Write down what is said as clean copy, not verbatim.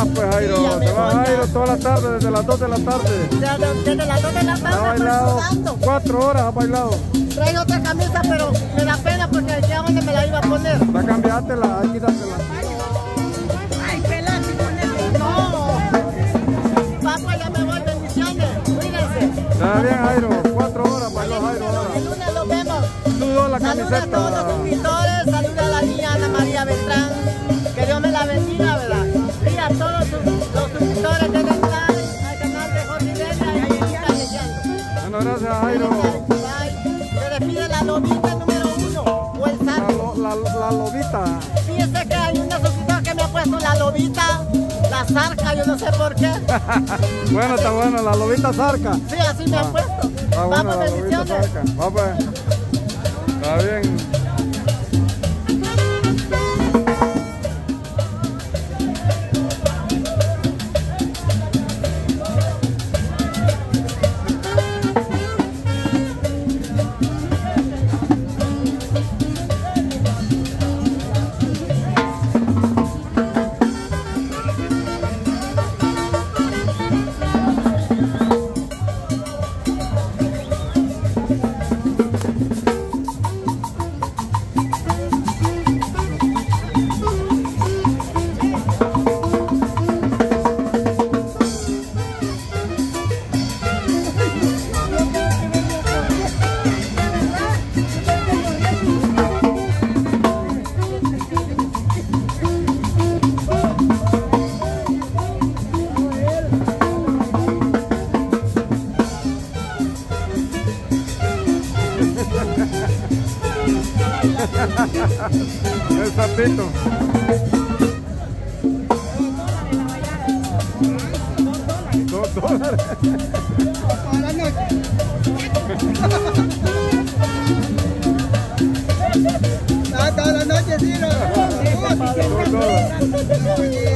pues Jairo, se va Jairo toda la tarde, desde las 2 de la tarde. Desde las 2 de la tarde, ha bailado 4 horas, ha bailado. Trae otra camisa, pero me da pena porque ya donde me la iba a poner. Va a cambiártela, hay que quitártela. Ay, pelate, ponete. No. Papá, ya me voy, bendiciones. Cuídense. Está bien, Jairo, 4 horas bailó Jairo ahora. El lunes nos vemos. Sudó la Saludos a todos los camiseta. suscriptores, saludos a la niña Ana María Beltrán. Que Dios me la bendiga, ¿verdad? Y a todos los suscriptores de Beltrán, al canal de Jorge Iberia y a Jessica Leyendo. Bueno, gracias Jairo. Se despide la lobita número 1 o el saco. La lobita. Fíjese que hay una suscriptora que me ha puesto la lobita, la zarca, yo no sé por qué. Bueno, está bueno, la lobita zarca. Sí, así me ha puesto. Está bueno, Vamos, la lobita bendiciones. zarca. Va pues. Está bien. El sapito. $2. Toda la noche. Toda la noche, sí, $2.